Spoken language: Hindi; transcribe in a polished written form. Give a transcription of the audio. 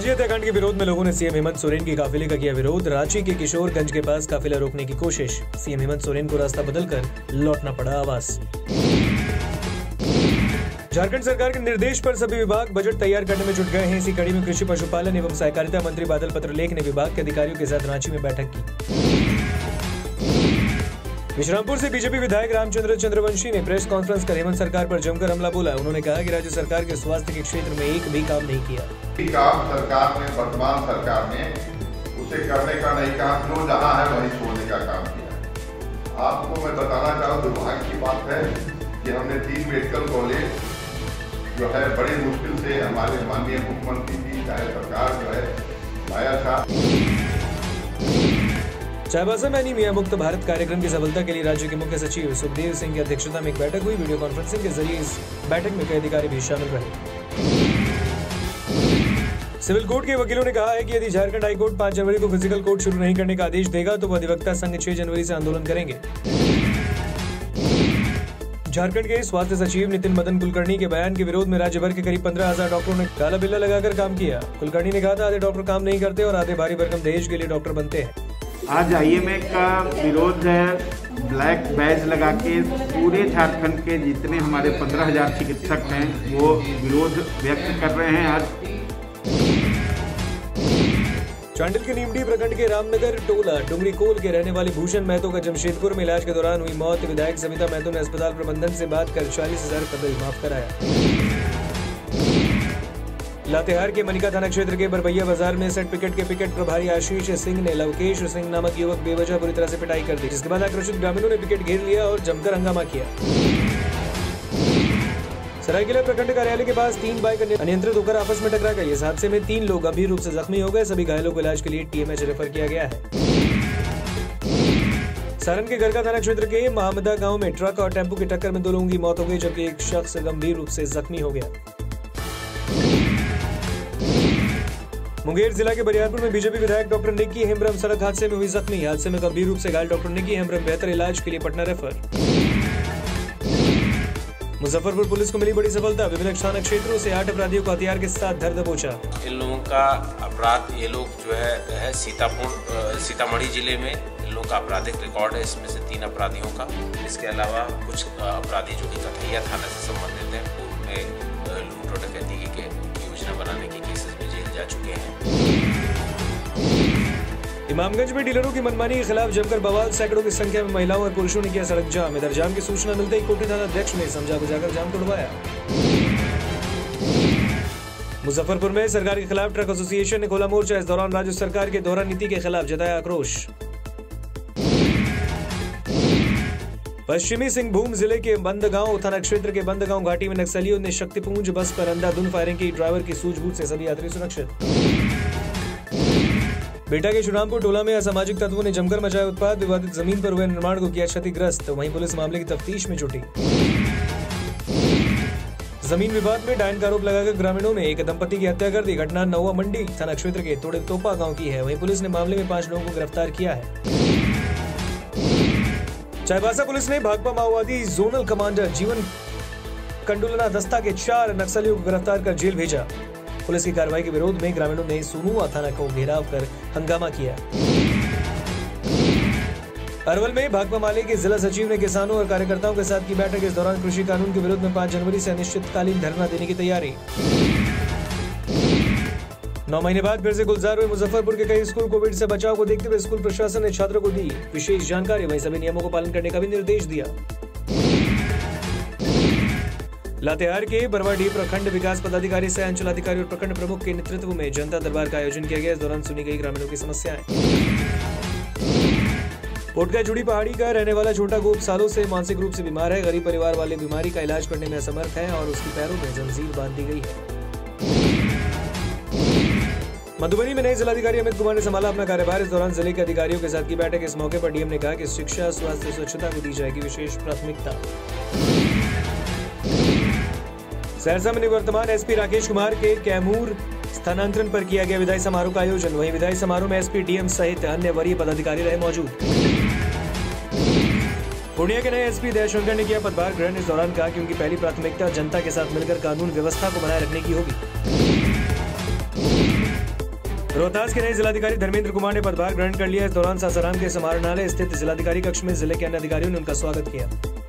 फर्जी हत्याकांड के विरोध में लोगों ने सीएम हेमंत सोरेन के काफिले का किया विरोध। रांची के किशोरगंज के पास काफिला रोकने की कोशिश, सीएम हेमंत सोरेन को रास्ता बदलकर लौटना पड़ा आवास। झारखंड सरकार के निर्देश पर सभी विभाग बजट तैयार करने में जुट गए हैं। इसी कड़ी में कृषि पशुपालन एवं सहकारिता मंत्री बादल पत्रलेख ने विभाग के अधिकारियों के साथ रांची में बैठक की। विश्रामपुर से बीजेपी विधायक रामचंद्र चंद्रवंशी ने प्रेस कॉन्फ्रेंस कर हेमंत सरकार पर जमकर हमला बोला। उन्होंने कहा कि राज्य सरकार के स्वास्थ्य के क्षेत्र में एक भी काम नहीं किया। काम सरकार ने, वर्तमान सरकार ने उसे करने का नहीं कहा, जो जहां है वहीं छोड़ने का काम किया। आपको मैं बताना चाहूँ, दुर्भाग्य की बात है कि हमने 3 मेडिकल कॉलेज जो है बड़ी मुश्किल से हमारे माननीय मुख्यमंत्री की सरकार जो है लाया था। चाईबासा में एनीमिया मुक्त भारत कार्यक्रम की सफलता के लिए राज्य के मुख्य सचिव सुखदेव सिंह की अध्यक्षता में एक बैठक हुई। वीडियो कॉन्फ्रेंसिंग के जरिए इस बैठक में कई अधिकारी भी शामिल रहे। सिविल कोर्ट के वकीलों ने कहा है कि यदि झारखंड हाईकोर्ट 5 जनवरी को फिजिकल कोर्ट शुरू नहीं करने का आदेश देगा तो वो अधिवक्ता संघ 6 जनवरी से आंदोलन करेंगे। झारखंड के स्वास्थ्य सचिव नितिन मदन कुलकर्णी के बयान के विरोध में राज्य भर के करीब 15,000 डॉक्टरों ने काला बिल्ला लगाकर काम किया। कुलकर्णी ने कहा था, आधे डॉक्टर काम नहीं करते और आधे भारी भरकम दहेज के लिए डॉक्टर बनते हैं। आज आईएमए का विरोध है। ब्लैक बैज लगा के पूरे झारखंड के जितने हमारे 15,000 चिकित्सक हैं वो विरोध व्यक्त कर रहे हैं। आज चांडिल के नीमडी प्रखंड के रामनगर टोला डुंगरी कोल के रहने वाले भूषण महतो का जमशेदपुर में इलाज के दौरान हुई मौत। विधायक सविता महतो ने अस्पताल प्रबंधन से बात कर 40,000 का बिल माफ कराया। लातेहार के मनिका थाना क्षेत्र के बरबैया बाजार में सेट पिकेट के पिकेट प्रभारी आशीष सिंह ने लवकेश सिंह नामक युवक बेवजह बुरी तरह से पिटाई कर दी, जिसके बाद आक्रोशित ग्रामीणों ने पिकेट घेर लिया और जमकर हंगामा किया। सरायकेला प्रखंड कार्यालय के पास 3 बाइक अनियंत्रित होकर आपस में टकरा गई। इस हादसे में 3 लोग गंभीर रूप से जख्मी हो गए। सभी घायलों को इलाज के लिए टीएमएच रेफर किया गया है। सारण के गरका थाना क्षेत्र के महामदा गांव में ट्रक और टेम्पो की टक्कर में 2 लोगों की मौत हो गई, जबकि एक शख्स गंभीर रूप से जख्मी हो गया। मुंगेर जिला के बरियारपुर में बीजेपी विधायक डॉक्टर निक्की हेम्ब्रम सड़क हादसे में हुई जख्मी। हादसे में गंभीर रूप से घायल डॉक्टर निक्की हेम्ब्रम बेहतर इलाज के लिए पटना रेफर। मुजफ्फरपुर पुलिस को मिली बड़ी सफलता। विभिन्न थाना क्षेत्रों से 8 अपराधियों को हथियार के साथ धर दबोचा। इन लोगों का अपराध, ये लोग जो है सीतामढ़ी जिले में इन लोगों का आपराधिक रिकॉर्ड है। इसमें से 3 अपराधियों का, इसके अलावा कुछ अपराधी जो कि कथैया थाना से संबंधित है, उनमें लूट और डकैती की योजना बनाने के केसेस में जेल जा चुके हैं। इमामगंज में डीलरों की मनमानी के खिलाफ जमकर बवाल। सैकड़ों की संख्या में महिलाओं और पुरुषों ने किया सड़क जाम। इधर जाम की सूचना मिलते ही कोठी थाना अध्यक्ष ने समझा बुझाकर जाम तोड़वाया। मुजफ्फरपुर में सरकार के खिलाफ ट्रक एसोसिएशन ने खोला मोर्चा। इस दौरान राज्य सरकार के दोहरा नीति के खिलाफ जताया आक्रोश। पश्चिमी सिंहभूम जिले के बंदगांव थाना क्षेत्र के बंदगांव घाटी में नक्सलियों ने शक्तिपुंज बस पर अंधाधुंध फायरिंग की। ड्राइवर की सूझबूझ से सभी यात्री सुरक्षित। बेटा के शुरामपुर टोला में असामाजिक तत्वों ने जमकर मचाया उत्पाद। विवादित जमीन पर हुए निर्माण को किया क्षतिग्रस्त। वहीं पुलिस मामले की तफ्तीश में जुटी। जमीन विवाद में डायन का आरोप लगाकर ग्रामीणों ने एक दंपति की हत्या कर दी। घटना नौवा मंडी थाना क्षेत्र के तोड़े तोपा गांव की है। वहीं पुलिस ने मामले में 5 लोगों को गिरफ्तार किया है। चाईबासा पुलिस ने भाकपा माओवादी जोनल कमांडर जीवन कंडुलना दस्ता के 4 नक्सलियों को गिरफ्तार कर जेल भेजा। पुलिस की कार्रवाई के विरोध में ग्रामीणों ने सोनुआ थाना को घेराव कर हंगामा किया। अरवल में भाकपा माले के जिला सचिव ने किसानों और कार्यकर्ताओं के साथ की बैठक। इस दौरान कृषि कानून के विरोध में 5 जनवरी से अनिश्चितकालीन धरना देने की तैयारी। 9 महीने बाद फिर से गुलजार हुए मुजफ्फरपुर के कई स्कूल। कोविड से बचाव को देखते हुए स्कूल प्रशासन ने छात्रों को दी विशेष जानकारी। वहीं सभी नियमों को पालन करने का भी निर्देश दिया। लातेहार के बरवाडीह प्रखंड विकास पदाधिकारी सह अंचलाधिकारी और प्रखंड प्रमुख के नेतृत्व में जनता दरबार का आयोजन किया गया। इस दौरान सुनी गई ग्रामीणों की समस्याएं। पोटका जुड़ी पहाड़ी का रहने वाला छोटा गोप सालों से मानसिक रूप से बीमार है। गरीब परिवार वाले बीमारी का इलाज करने में असमर्थ है और उसके पैरों में जंजीर बांध दी गई है। मधुबनी में नए जिलाधिकारी अमित कुमार ने संभाला अपना कार्यभार। इस दौरान जिले के अधिकारियों के साथ की बैठक। इस मौके पर डीएम ने कहा कि शिक्षा, स्वास्थ्य, स्वच्छता को दी जाएगी विशेष प्राथमिकता। सहरसा में निवर्तमान एसपी राकेश कुमार के कैमूर स्थानांतरण पर किया गया विदाई समारोह का आयोजन। वहीं विदाई समारोह में एसपी, डीएम सहित अन्य वरीय पदाधिकारी रहे मौजूद। पूर्णिया के नए एसपी दयाशंकर ने किया पदभार ग्रहण। इस दौरान कहा कि उनकी पहली प्राथमिकता जनता के साथ मिलकर कानून व्यवस्था को बनाए रखने की होगी। रोहतास के नए जिलाधिकारी धर्मेंद्र कुमार ने पदभार ग्रहण कर लिया। इस दौरान सासाराम के समाहरणालय स्थित जिलाधिकारी कक्ष में जिले के अन्य अधिकारियों ने उनका स्वागत किया।